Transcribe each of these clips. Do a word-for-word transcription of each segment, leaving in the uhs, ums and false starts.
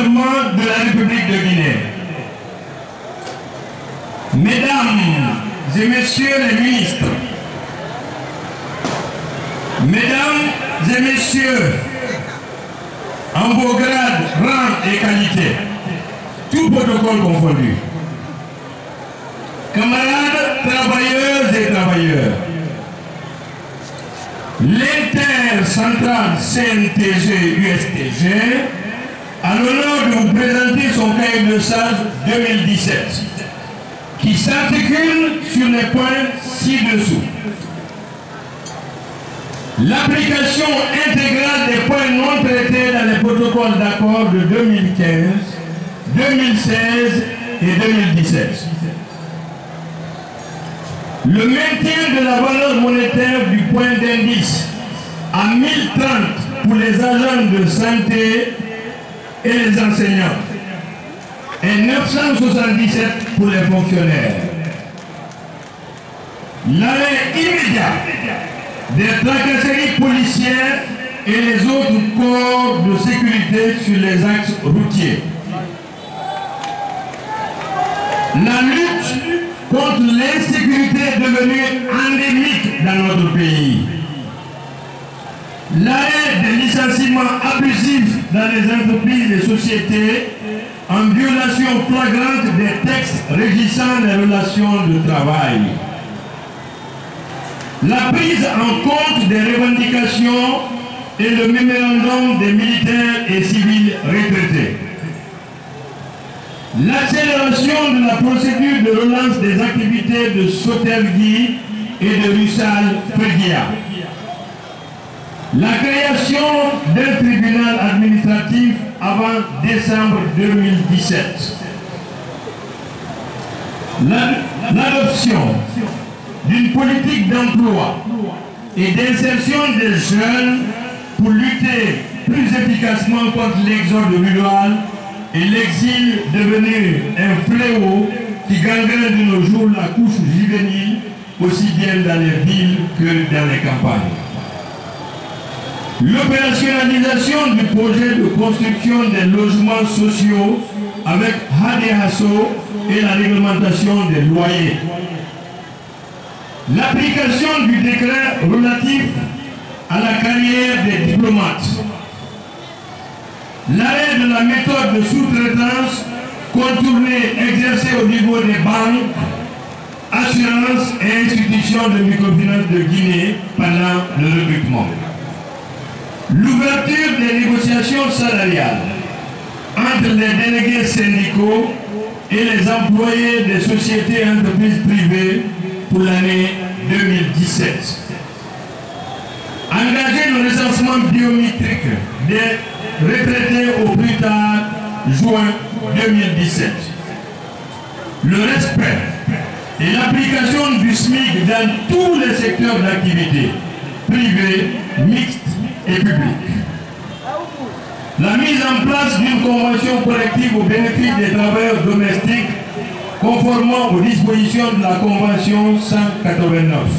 développement de la République de Guinée. Mesdames et messieurs les ministres, mesdames et messieurs, en vos grades, rangs et qualités, tout protocole confondu, camarades, travailleuses et travailleurs, l'intercentrale C N T G U S T G a l'honneur de vous présenter son cahier de charge deux mille dix-sept qui s'articule sur les points ci-dessous. L'application intégrale des points non traités dans les protocoles d'accord de deux mille quinze, deux mille seize et deux mille dix-sept. Le maintien de la valeur monétaire du point d'indice à mille trente pour les agents de santé et les enseignants et neuf cent soixante-dix-sept pour les fonctionnaires. L'arrêt immédiat des tracasseries policières et les autres corps de sécurité sur les axes routiers. La lutte contre l'insécurité devenue endémique dans notre pays. L'arrêt des licenciements abusifs dans les entreprises et sociétés en violation flagrante des textes régissant les relations de travail. La prise en compte des revendications et le mémorandum des militaires et civils retraités. L'accélération de la procédure de relance des activités de Sauterguy et de Russal-Freguia. La création d'un tribunal administratif avant décembre deux mille dix-sept. L'adoption d'une politique d'emploi et d'insertion des jeunes pour lutter plus efficacement contre l'exode rural et l'exil devenu un fléau qui gangrène de nos jours la couche juvénile, aussi bien dans les villes que dans les campagnes. L'opérationnalisation du projet de construction des logements sociaux avec Hadehasso et la réglementation des loyers. L'application du décret relatif à la carrière des diplomates. L'arrêt de la méthode de sous-traitance contournée exercée au niveau des banques, assurances et institutions de microfinance de Guinée pendant le recrutement. L'ouverture des négociations salariales entre les délégués syndicaux et les employés des sociétés et entreprises privées pour l'année deux mille dix-sept. Engager le recensement biométrique des retraités au plus tard juin deux mille dix-sept. Le respect et l'application du S M I C dans tous les secteurs d'activité, privés, mixtes et publics. La mise en place d'une convention collective au bénéfice des travailleurs domestiques conformément aux dispositions de la Convention cent quatre-vingt-neuf.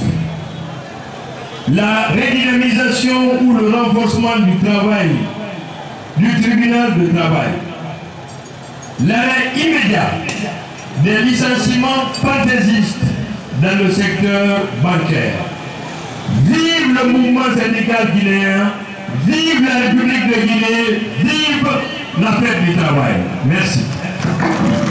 La redynamisation ou le renforcement du travail du tribunal de travail. L'arrêt immédiat des licenciements fantaisistes dans le secteur bancaire. Vive le mouvement syndical guinéen, vive la République de Guinée, vive la fête du travail. Merci.